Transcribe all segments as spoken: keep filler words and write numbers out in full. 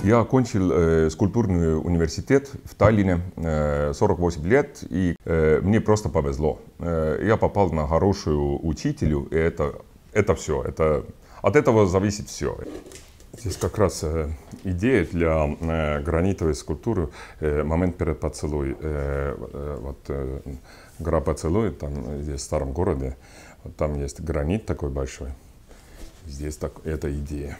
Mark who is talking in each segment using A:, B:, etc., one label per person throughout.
A: Я окончил э, скульптурный университет в Таллине, э, сорок восемь лет, и э, мне просто повезло. Э, я попал на хорошую учителю, и это, это все. Это, от этого зависит все. Здесь как раз э, идея для э, гранитовой скульптуры э, «Момент перед поцелуй». Э, э, вот, э, гора Поцелуй, там здесь в старом городе, вот там есть гранит такой большой. Здесь так, эта идея.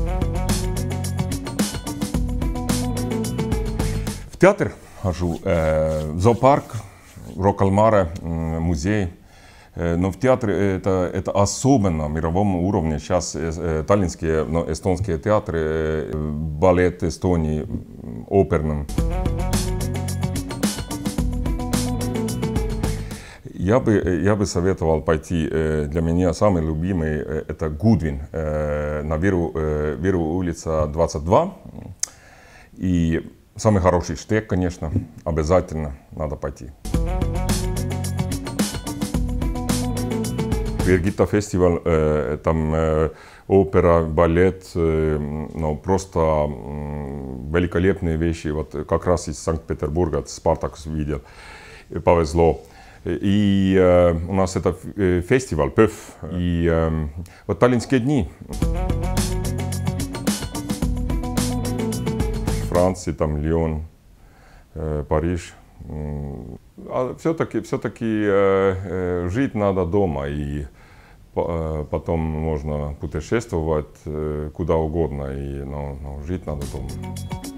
A: В театр хожу, э, в зоопарк, Рокко ал Маре, э, музей. Э, но в театре это, это особенно на мировом уровне. Сейчас э, таллинские, но эстонские театры, э, балет Эстонии, оперным. Я бы, я бы советовал пойти, э, для меня самый любимый, э, это Гудвин, э, на Виру, э, Виру улица двадцать два. И самый хороший штег, конечно, обязательно надо пойти. Виргита фестиваль, э, там э, опера, балет, э, ну, просто э, великолепные вещи. Вот как раз из Санкт-Петербурга, Спартакус видел, повезло. И э, у нас это э, фестиваль, ПÖФ, и э, вот таллинские дни. Франция, там Лион, э, Париж. А все-таки все-таки э, э, жить надо дома, и э, потом можно путешествовать э, куда угодно, и, но, но жить надо дома.